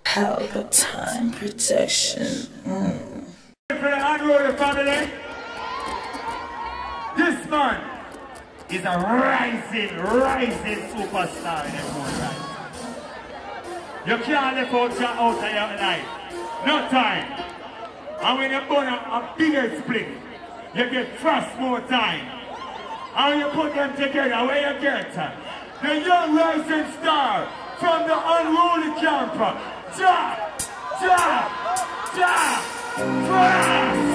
Palpatine protection. For the Unruly family, this man is a rising superstar in his own right. You can't let out your out of your life. No time. And when you burn a bigger split, you get trust more time. And when you put them together, where you get the young rising star from the Unruly camp, Frost!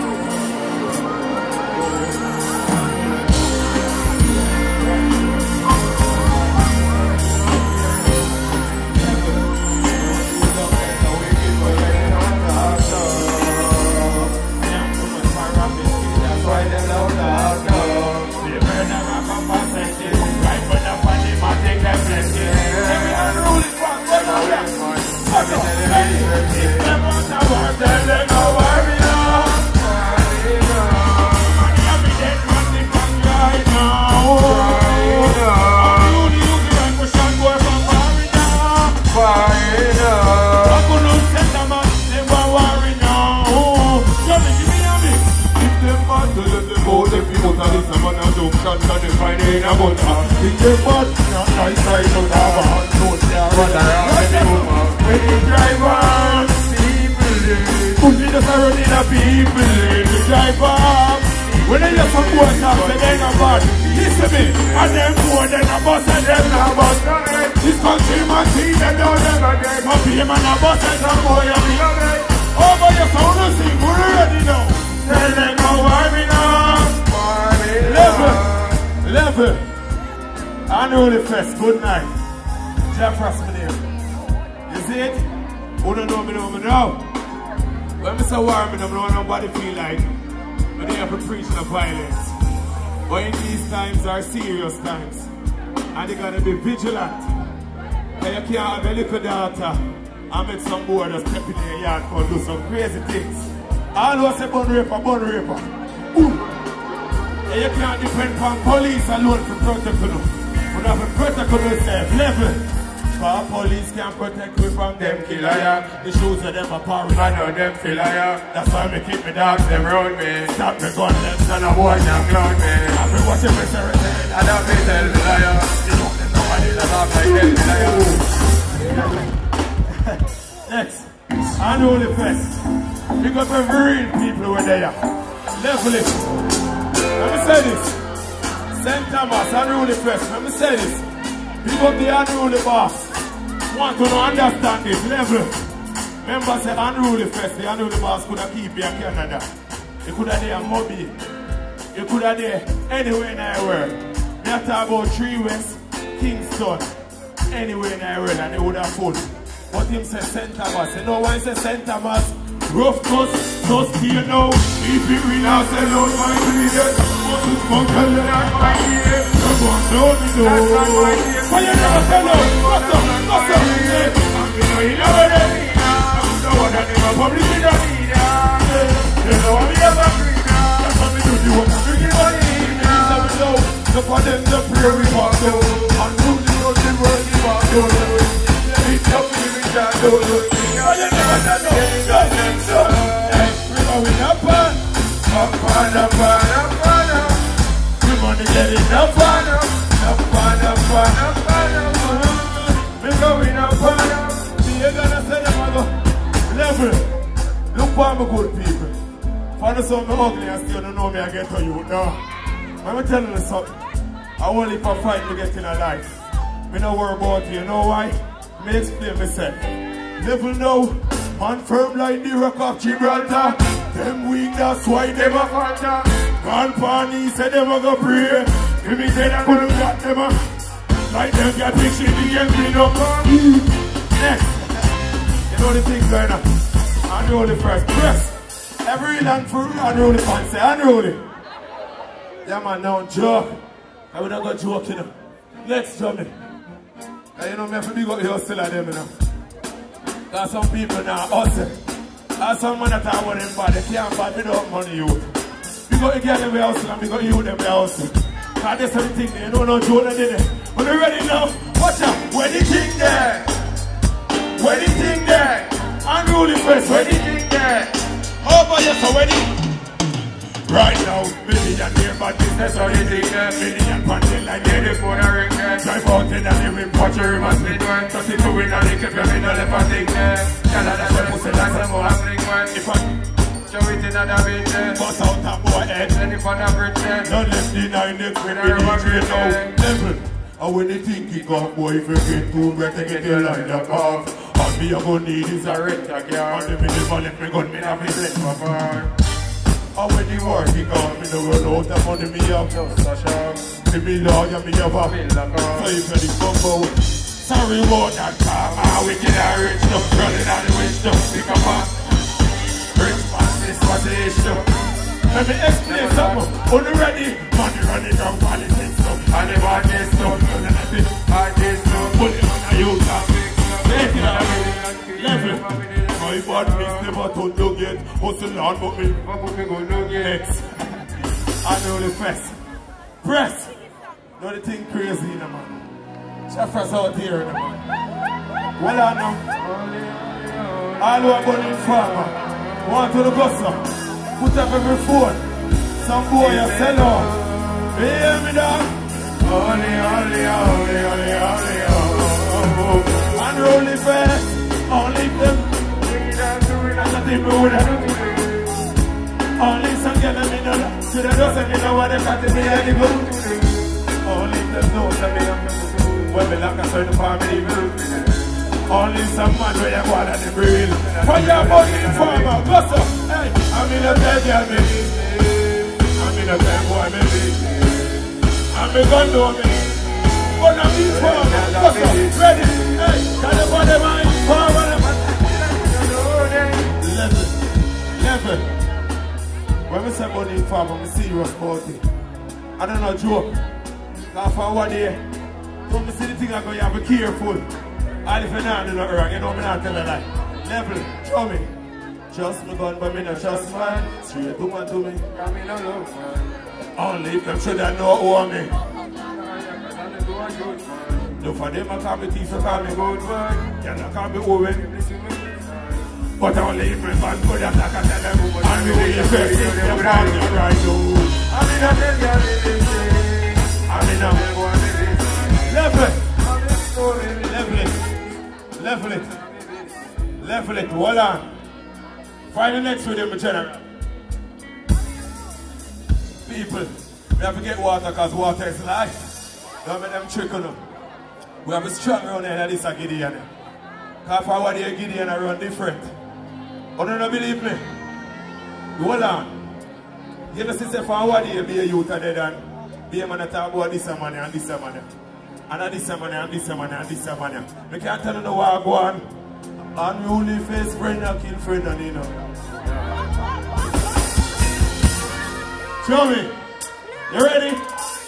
When they just some boys now say they not bad, listen me, and them more than a boss and them not boss. This country man see them down there, my PM and a boss and some boy and me. Oh, but you sound to sing, we're ready now. Tell them how worry now. Level. Unruly Fest, good night. Jeff Rasmussen. You see it? Who don't know me now? When I say war, I don't know nobody feel like when they have a preaching of violence. But in these times are serious times. And they gotta be vigilant. And you can't have a little daughter and make some boy just step in your yard and do some crazy things. Always say bun raper. Ooh. And you can't depend on police alone for protect you. But have to protect yourself, level. For police can't protect me from them killer ya. The shoes of them are party, I know them killer ya. That's why me keep me dogs them round me. Stop me gun them, son of boy can't clown me. I be watching me everything, I don't be tell me liar. You know them nobody that talk like them liar. Next, Unruly Fest. Big up every real people who are there. Level it. Let me say this. St. Thomas, Unruly Fest. Let me say this. Big up the Unruly boss. Want to understand this level. Remember say Unruly Fest, the Unruly boss could have keep you in Canada. He could have there in Moby. He could have there anywhere in the world. They talk about 3 West, Kingston, anywhere in the world, and they would have full. But him say St. Thomas. You know why he say St. Thomas? Rough cuss, so still now. If you will not sell out my immediate, must you smuggle the night my ear. Come on, show me no. Why you never sell out? What's up? I'm going to know them. I'm the one that never publish in the media. You know I'm here for free now. That's what we do. You want to bring it on in. Let me know. So for them the prayer we walk down. And who the road the world we walk down. It's up to me, John. Why you never sell out? We're going up and up. We're going to get it up and up. We're going up and up. See, you're going to say them I go level. Look for my good people. For the something ugly and still don't know me I get to you. No. I'm telling you something. I only for fight to get in a life. Me no worry about you. You know why? Me explain myself. Level now. Man firm like the rock of Gibraltar. Them weak, that's why them a falter. Grandpa he said them a go pray. If me said I couldn't got them a like them get picture the end clean up. Next. You know the thing going on. Unruly first. Press. Every land for Unruly fans say Unruly. Yeah man, now joke. I would not go joke, you know. Next drumming. And you know me have to big up the hustle of them, you know. There's some people now hustle. There's some man that I want them bad. They can't buy without money, you. We got to get them hustle and we got you them hustle. Because there's something there, you know, no joke in it. But you ready now? Watch out. Where the thing there? Where the thing there? first, where the thing there? Over here, so where the... Right now, millionaire bad business on the thing there. Million punching like the phone a ring there. Drive out in and live in watch your river split one. Just it to win and they keep your in the left and thing there. Canada should pussy like some more happening one. If I show it in another bit there. Bust out a boy head. Then if I not bridge there. Don't left the 9 next with me DJ now. Level. And when you think you got boy, if you get too wet, they get your line up off. All me you gonna need is a rental car. And the minimal left me gun, me have me set my bar. And when the war kick off, me no run out of money me have. Just a shock. Me lawyer, me have a bill of car. So if you the combo, sorry about that car. Ah, wicked and rich stuff, running out the wind stuff. Pick up a rich man, this was the issue. Let me explain something. On the ready, money running down politics stuff. And the bad this stuff, none of this, hard this stuff. Put it on the youth and fix stuff. Take it out, level. My bad miss never told you get. Hustle hard but me go no get. I know the press. Press! Know the thing crazy in the man. Chefras out here in the man. Well I know. All who are going in farmer. Want to the gusto. Put up every phone. Some boy you sell out. You hear me dog? Only. Unroll the fast. Only them. Only some girl me know. Should I just say me know what they got to be anymore. Only them know that me am. When me lock a certain family. Only some man where you want to breathe. For your money farmer, go so. Hey, I'm in a bed, yeah, baby. I'm in a bed, boy, baby. I'm in gun, no, me. One of these farmers, go so. Ready? Hey, can you put them on farmer? Level. When we say money farm, I'm serious about it. I don't know joke. Now for one day, don't see the thing I go, you have to be careful. And if you're not doing nothing wrong, you know me not tell a lie. Level, show me. Trust me gun, but me not trust man. Straight woman to me. Come in no love man. Only if them should have know who me. Look for them, I call me thief, I call me good man. You not call me Owen. But only if my man could have like a tell them woman. And the way you first think you're right now. I'm in a million. I'm in a level it, hold on. Find the next video, my general. People, we have to get water because water is life. Don't make them trickle them. We have a strong run here, this is Gideon. Because for what you Gideon I run different. You don't believe me? Hold on. You know, since for what you be a youth and then be a man that talk about this money and this money. And this money and this money and this money. We can't tell you no what I go on. Unruly face friend and kill friend and you know. Show me. You ready?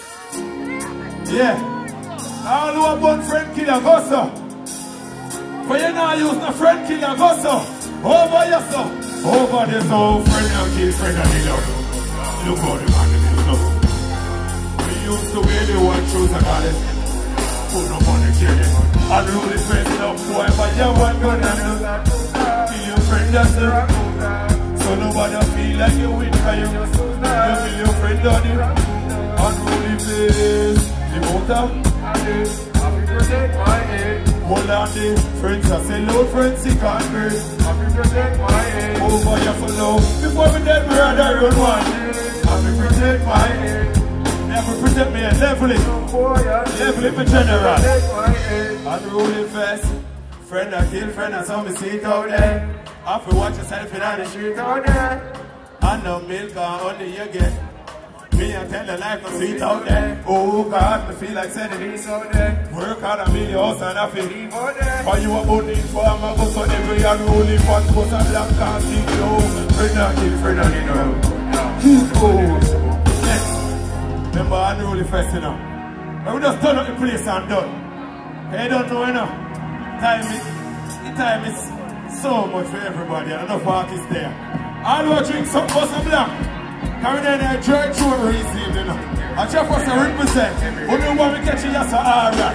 Yeah. All who are born friend killer, go so. For you now use no friend killer, go so. Over yourself. Over the soul, friend and kill friend and you know. Look how the man is look. We used to wear the one shoes and all this. Put no money kidding. Unruly face up, boy, but you want gun and kill your friend that's the so nobody feel like you win for you. You kill your friend on you. Unruly face. The motor. Happy protect my head. Hold on the friends, I say low friends, he can't breathe. Happy protect my head. Over your follow. Before we dead, we rather run one. Happy protect my head. Never protect me and level it. Level it, my general. Unruly fast. Friend I kill, friend I saw me see it out there. After watch yourself in the street out there. And no milk and only you get. Me and tell the life no sweet out there. Oh God, me feel like sending this out there. Work hard and build your house and I feel leave out there. For you about the farm, I go so every unruly fun goes a black can't see low. Friend I kill, friend I know. Keep going. Next. Remember unruly fest, you know. But we just turn up the place and done. You don't know, you know. The time is so much for everybody and enough artists there. All who drink some bus and black. Carry down there, church, you receive, you know. I try for us to represent. Who know what we catch you, that's alright.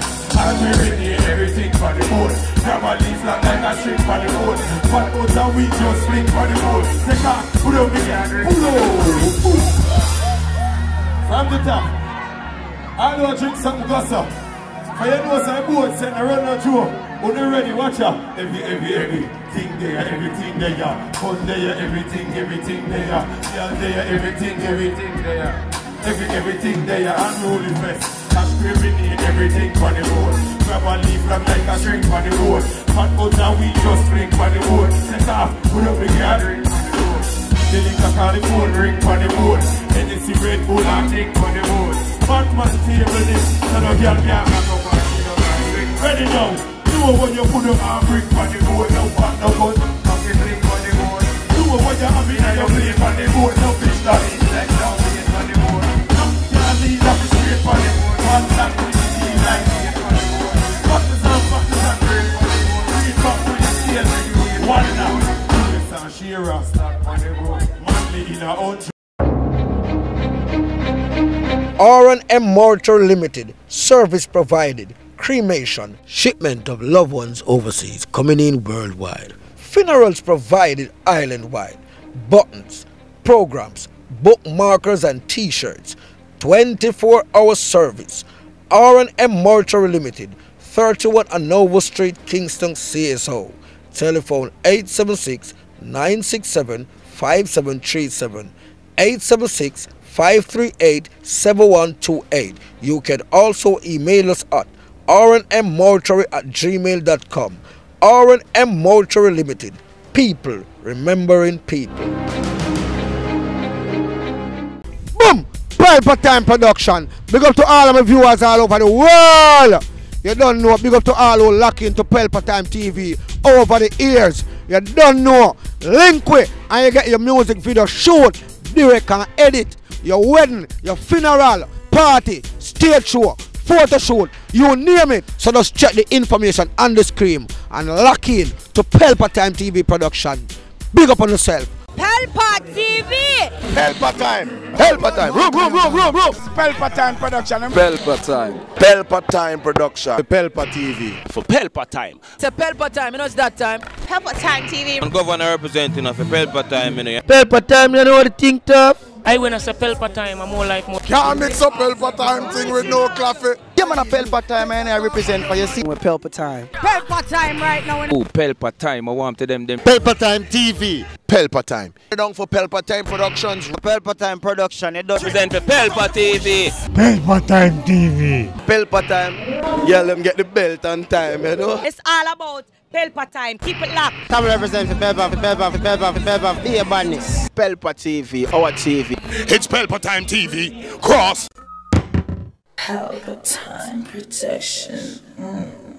As we ready everything for the boat. Grab a leaf like a string for the boat. What out and we just fling for the boat. Take off, pull up again, pull up. From the top. I know drink something gossip. For you know some boat send a run or two. When you ready, watch out. Everything there, everything there. Fun there, everything there. Yeah, there, everything there. Everything there. Unruly fest. Cash grenade, everything for the road. Grab a leaf like a string for the road. Hot out and we just fling for the road. Set off, put up the gathering for the road. The liquor call the phone ring for the road. Hennessy Red Bull and drink for the road. Batman table this, none of y'all can't back up and see no man. Ready now, do it when you put up and bring for the road. No fat, no gun, fucking fling for the road. Do it when you have it and you play for the road. No fish that is like down here for the road. No can't leave up the straight for the road. One time with the team like here for the road. Buttons and break for the road. Read back with the scale when you do it. One now. Lewis and Shearer start for the road. Manly in our own. R&M Mortuary Limited, service provided, cremation, shipment of loved ones overseas, coming in worldwide, funerals provided island-wide, buttons, programs, bookmarkers and t-shirts, 24-hour service. R&M Mortuary Limited, 31 Anova Street, Kingston, CSO. Telephone 876-967-5737, 876-538-7128. You can also email us at rnmmortuary@gmail.com. R&M Mortuary Limited. People remembering people. Boom! Pelpa Time Production. Big up to all of my viewers all over the world. You don't know. Big up to all who lock into Pelpa Time TV over the years. You don't know. Link with and you get your music video shoot, direct and edit. Your wedding, your funeral, party, stage show, photo shoot, you name it. So just check the information on the screen and lock in to Pelpa Time TV Production. Big up on yourself. Pelpa TV! Pelpa Time! Pelpa Time! Room! Pelpa Time Production. Pelpa Time! Pelpa Time Production. Pelpa TV. For Pelpa Time. It's a Pelpa Time, you know it's that time. Pelpa Time TV. I'm governor representing of Pelpa Time. You know. Pelpa Time, you know what the thing tough? I when I say Pelpa Time, I'm more like more. Can't mix up Pelpa Time thing with no coffee. Yeah, man, a Pelpa Time, and I represent for your scene with Pelpa Time. Pelpa Time right now. Oh, Pelpa Time, I want to them. Pelpa Time TV. Pelpa Time. You're down for Pelpa Time Productions. Pelpa Time Production, it does Represent for Pelpa TV. Pelpa Time TV. Pelpa Time. Yeah, let them get the belt on time, you know. It's all about Pelpa Time. Keep it locked. Come represent for Pelpa, be badness. Pelpa TV, our TV. It's Pelpa Time TV. Cross. Pelpa Time Protection.